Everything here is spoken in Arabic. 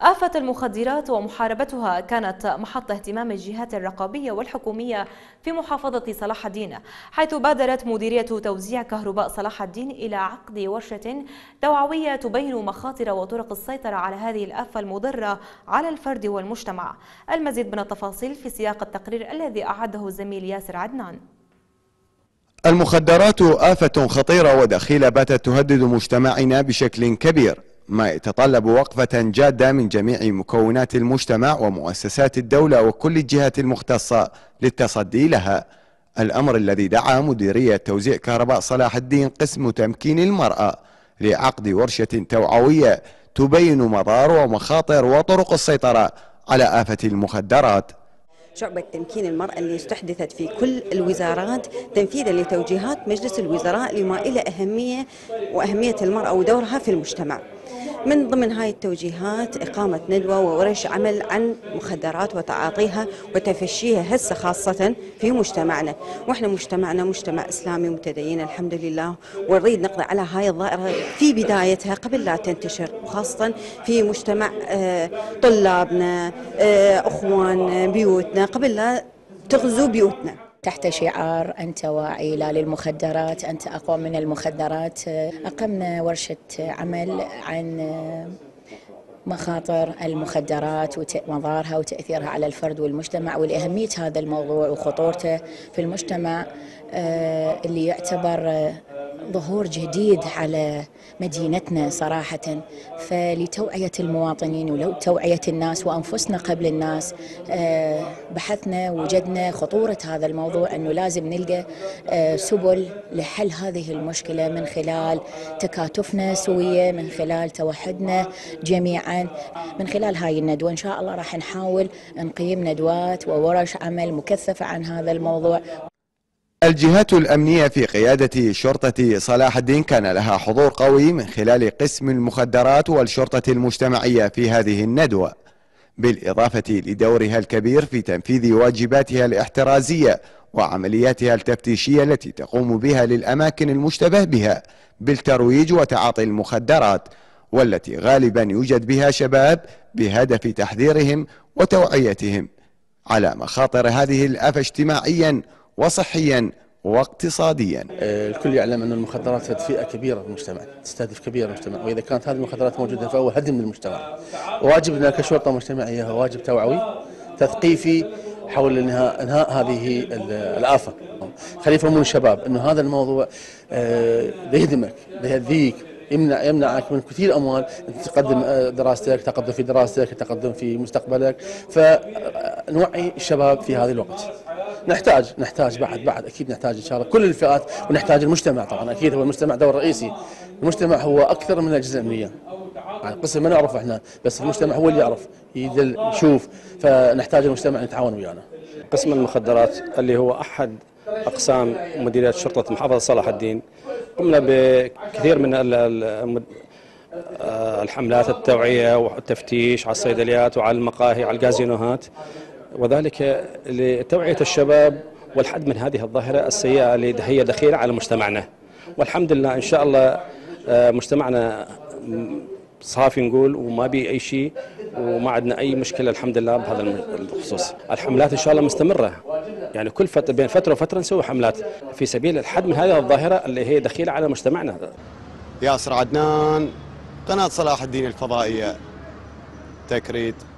آفة المخدرات ومحاربتها كانت محط اهتمام الجهات الرقابية والحكومية في محافظة صلاح الدين، حيث بادرت مديرية توزيع كهرباء صلاح الدين إلى عقد ورشة توعوية تبين مخاطر وطرق السيطرة على هذه الآفة المضرة على الفرد والمجتمع. المزيد من التفاصيل في سياق التقرير الذي أعده الزميل ياسر عدنان. المخدرات آفة خطيرة ودخيلة باتت تهدد مجتمعنا بشكل كبير، ما يتطلب وقفة جادة من جميع مكونات المجتمع ومؤسسات الدولة وكل الجهات المختصة للتصدي لها، الأمر الذي دعا مديرية توزيع كهرباء صلاح الدين قسم تمكين المرأة لعقد ورشة توعوية تبين مضار ومخاطر وطرق السيطرة على آفة المخدرات. شعبة تمكين المرأة اللي استحدثت في كل الوزارات تنفيذا لتوجيهات مجلس الوزراء لما إلى أهمية المرأة ودورها في المجتمع. من ضمن هاي التوجيهات إقامة ندوة وورش عمل عن مخدرات وتعاطيها وتفشيها هسه خاصة في مجتمعنا، واحنا مجتمعنا مجتمع إسلامي متدين الحمد لله، ونريد نقضي على هاي الظاهرة في بدايتها قبل لا تنتشر، وخاصة في مجتمع طلابنا أخوان بيوتنا قبل لا تغزو بيوتنا. تحت شعار أنت واعي لا للمخدرات، أنت أقوى من المخدرات، أقمنا ورشة عمل عن مخاطر المخدرات ومضارها وتأثيرها على الفرد والمجتمع ولأهمية هذا الموضوع وخطورته في المجتمع اللي يعتبر ظهور جديد على مدينتنا صراحة. فلتوعية المواطنين ولتوعية الناس وأنفسنا قبل الناس بحثنا وجدنا خطورة هذا الموضوع، أنه لازم نلقى سبل لحل هذه المشكلة من خلال تكاتفنا سوية، من خلال توحدنا جميعا. من خلال هاي الندوة إن شاء الله راح نحاول نقيم ندوات وورش عمل مكثفة عن هذا الموضوع. الجهات الأمنية في قيادة شرطة صلاح الدين كان لها حضور قوي من خلال قسم المخدرات والشرطة المجتمعية في هذه الندوة، بالإضافة لدورها الكبير في تنفيذ واجباتها الاحترازية وعملياتها التفتيشية التي تقوم بها للأماكن المشتبه بها بالترويج وتعاطي المخدرات، والتي غالبا يوجد بها شباب بهدف تحذيرهم وتوعيتهم على مخاطر هذه الآفة اجتماعيا وصحيا واقتصاديا. الكل يعلم أن المخدرات فئة كبيرة في المجتمع، تستهدف كبير المجتمع، وإذا كانت هذه المخدرات موجودة فهو هدم للمجتمع. واجبنا كشرطة مجتمعية هو واجب توعوي تثقيفي حول انهاء هذه الآفة. خلي يفهمون الشباب أنه هذا الموضوع بيهدمك بيهذيك، يمنعك من كثير أموال، تقدم دراستك، تقدم في دراستك، تقدم في مستقبلك. فنوعي الشباب في هذا الوقت. نحتاج بعد اكيد نحتاج ان شاء الله كل الفئات، ونحتاج المجتمع طبعا، اكيد هو المجتمع دور رئيسي. المجتمع هو اكثر من الاجهزه الامنيه، يعني قسم ما نعرفه احنا، بس المجتمع هو اللي يعرف يدل يشوف، فنحتاج المجتمع ان يتعاون ويانا. قسم المخدرات اللي هو احد اقسام مديريه شرطه محافظه صلاح الدين، قمنا بكثير من الحملات التوعيه والتفتيش على الصيدليات وعلى المقاهي وعلى الكازينوهات، وذلك لتوعية الشباب والحد من هذه الظاهرة السيئة اللي هي دخيلة على مجتمعنا. والحمد لله إن شاء الله مجتمعنا صافي نقول، وما بي أي شيء وما عندنا أي مشكلة الحمد لله بهذا الخصوص. الحملات إن شاء الله مستمرة، يعني كل فترة بين فترة وفترة نسوي حملات في سبيل الحد من هذه الظاهرة اللي هي دخيلة على مجتمعنا. ياسر عدنان، قناة صلاح الدين الفضائية، تكريت.